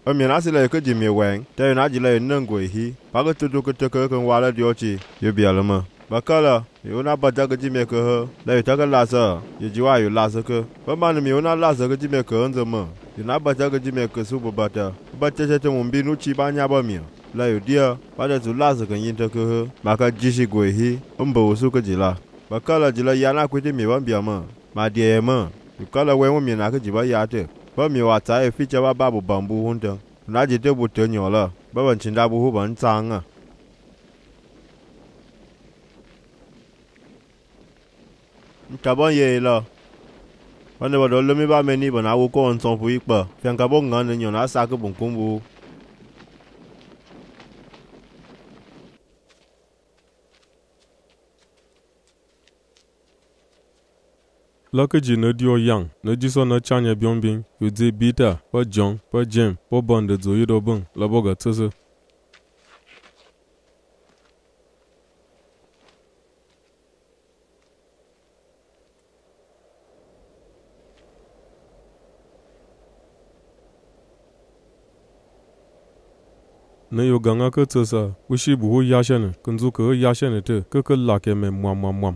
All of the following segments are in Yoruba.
mi na si le ke ji mi wen te na ji le nang gwe hi ba ke tu ke te ke wa le dio chi ye bia le ma ba ka la yo na ba da ke ji mi ke he le ta ke la sa ye ji wa yo la sa ke ba ma mi yo na la sa ke ji mi ke en ze ma ye na ba da ke ji mi ke su ba ta ba te mo bi nu chi ba nya ba mi la yo dia ba da zu la sa ke yin te ke he ma ka ji si gwe hi mbo su ke ji la ba ka la ji la ya na ku ji mi ba bia ma die ma ka la we mo mi na ke ji ba ya te ba mi wa ta e fi cha ba bu bambu hun te na ji te bu te nyo la ba ban chin da bu hu ban zang a ta bon ye la ba ne ba do le mi ba me ni ba na wo ko on song fu yi pa fian ka bo ngan ne nyo na sa ke bun kum bu la ke ji ne dio yang ne ji so na chanye byong bing yu zi bita pa jong pa jem po bon de zo yi do bung la bo ga tsese ne yo ganga ke tsesa u shi bu hu ya shen kun zu ke ya shen te ke la ke me mwam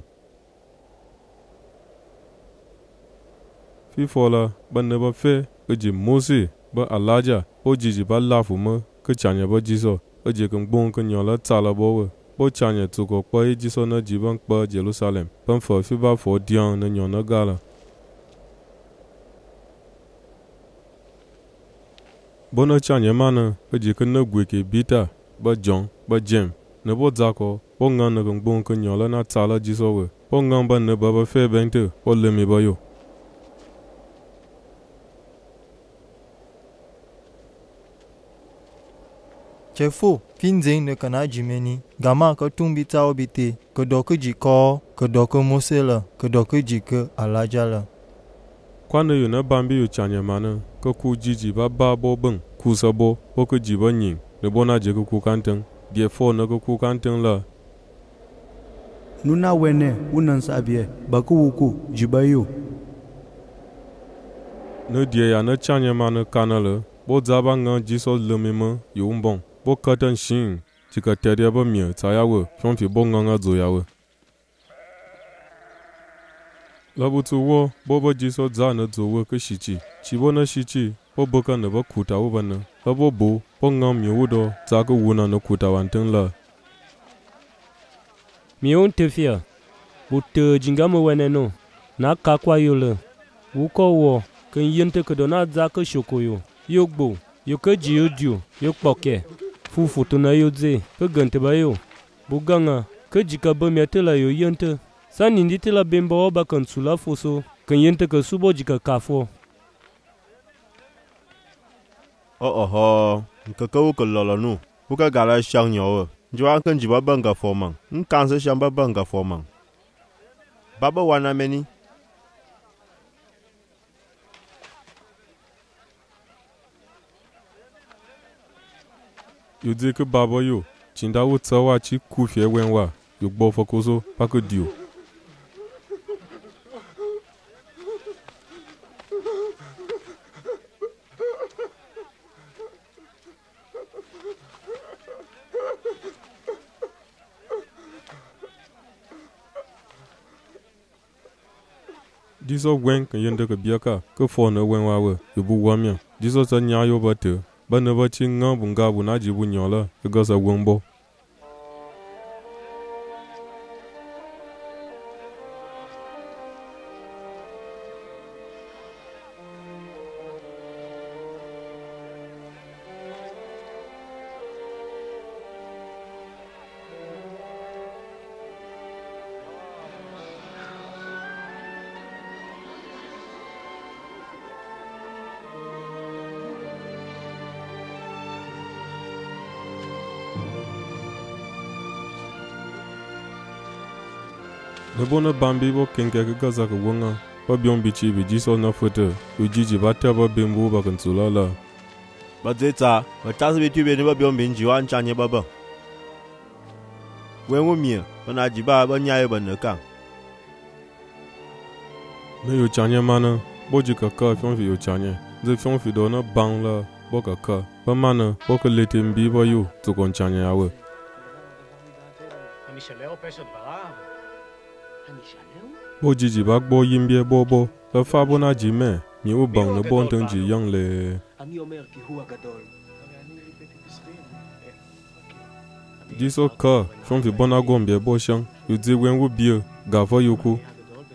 fi fola ban ne ba fe ji mosi ba alaja o ji ba la fu mo ke chanya ba ji so ji kan bon kan yo la ta la bo bo chanya tu ko pa ji so na ji ban pa Jerusalem ban fo fi ba fo dian na nyo na gala bona chanya mana ji kan na gwe ke bita ba jong ba jem ne bo za ko bo ngan na kan bon kan yo la na ta la ji so we bo ngan ban ne ba fe ben te o le mi ba yo Chefo, finzeng ne kana jimeni, gama ke tumbi tao biti, ke do ke jiko, ke do ke mosela, ke do ke jike alajala. Kwana yu na bambi yu chanya mana, ke ku jiji ba bo beng, ku sabo, bo ke jiba nying, ne bona je ke ku kanteng, die fo na ke ku kanteng la. Nuna wene, unan sabie, baku wuku, jibayu. Ne die ya na chanya mana kana le, bo zaba ngan jiso lemime yu mbong. Bo katan shin chika teria ba mie tsaya we fyonfi bo nganga zo ya we labu tu wo bo ba jiso za na zo we ke shichi chi bo na shichi bo boka na ba kuta wo bana labo bo ngam mie wo do za ke wuna na kuta wan ten la mion tefia bu te jingama wene no na ka kwa yo le wo ko wo kan yente ke do na za ke shokoyo yo gbo yo ke ji yo dio yo kpoke fufu to na yo ze ke gante ba yo buganga ke jika ba metela yo yente sani ndite la bemba ba kan sula foso kan yente ke subo jika kafo ho nke ke wo ke lolo nu bu ka gala shang nyo jwa kan ji ba banga fo mang kan se shamba banga fo mang baba wana meni yu zi ke baba yo chinda wo tsawa chi ku fie wen wa yu gbo fo koso pa ke dio diso wen kan yende ke biaka ke fo na wen wa we yu bu wa mia diso sa nya yo ba te ba ne ba chi nga bunga bu na ji bu nyola ke ga sa wen bo ne bona bambi bo kenke ke ga za ke wonga ba byong bi chi bi jiso na fote yu jiji ba ta ba bembu ba kan tsula la ba zetsa ba ta se bi tu be ne ba byong bin ji wan chanye ba ba wen wo mi ba na ji ba ba nya ye ba ne kan ne yu chanye mana bo ji ka ka fyong fi yu chanye ze fyong fi do na bang la bo ka ka ba mana bo ka lete mbi bo yu tu kon chanya yawe bo jiji ba bo yimbie bo bo la fa bo na ji me mi u bang no bon tang ji yang le jiso ka fon fi bona gombie bo shang yu zi wen wu bie ga fo yu ku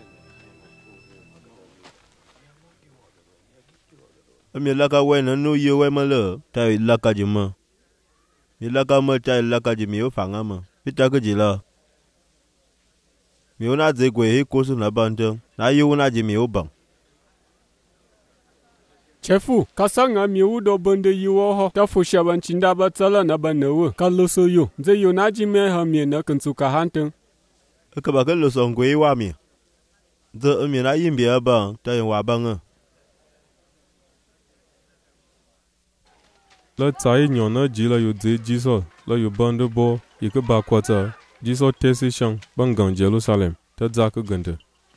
mi laka we na no ye we ma le ta laka ji ma mi laka ma ta laka ji mi o fa nga ma mi ta ka ji la mi o na ze gwe he ko su na ban tang na yu na ji mi o bang Chefu, kasanga mi u do bende yiwo ho ta fu shaban chinda ba tsala na ba newe ka lo so yo ze yo na ji me ha mi na kan su ka hanten ka ba ka lo so gwe wa mi ze mi na yin bia ba ta yin wa bang la tsai nyo na ji la yu zi jiso la yu bande bo yi ka ba kwa ta jiso tesi shang bangang Jerusalem ta za ka gante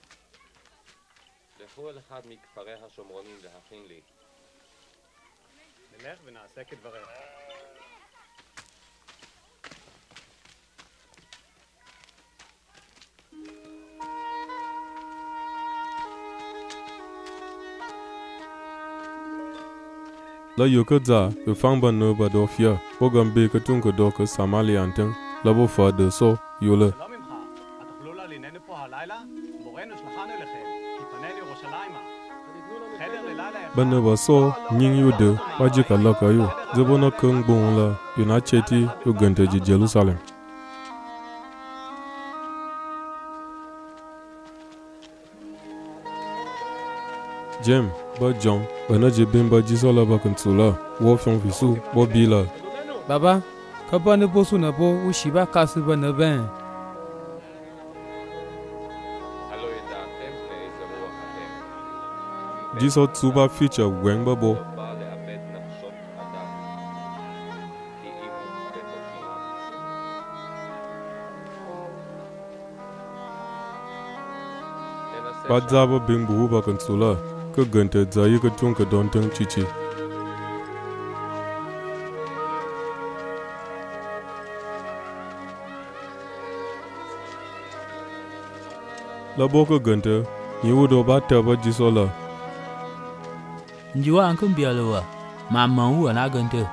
la yu ka za yu fang ban no ba do fia bo gam be ka tung ka do ka Samali anteng la bo fa de so yu le ban no ba so nying yu de ba ji ka la ka yu ze bo na kung bon la yu na cheti yu gante ji Jerusalem Jem ba John ba na je ben ba jiso la ba kan tsula wo fyong fisu bo bi la Baba, ka ba ne bo su na bo u shi ba ka su ba na ben. jiso tsuba feature weng ba bo ba za ba ben bu ba kan tsula ka gante za yi ka tung ka don tang chichi la bo ka gante yi wo do ba ta ba jiso la Njiwa an kan biya lewa ma man wu na gante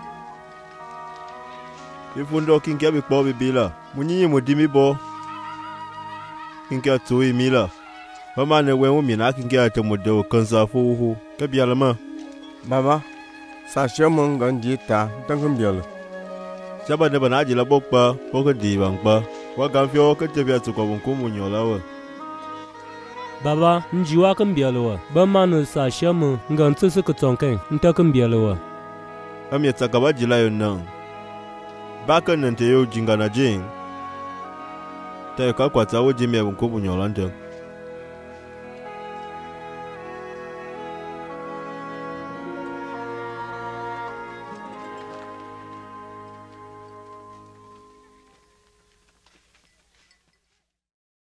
ifundo kin ke bi po bi bila munyi mo dimi bo kin ke tu mi la ba ma ne we mu mi na kin ke ta mo de kan sa fu hu ke bi ala ma Baba, sa shemon gan di ta dan kan biya le. Saba ne ba na ji la bo pa bo ka di bang pa wa gan fio ka te bi tu ko ko mu nyo la wa Baba, njiwa kan biya lewa ba manu sa shamu ngan tsu ka tsonken nta kan biya lewa am ya tsaka ba ji la yo nan ba kan nan te yo jinga na jing ta ka kwa ta wo ji me ko mu nyo lan te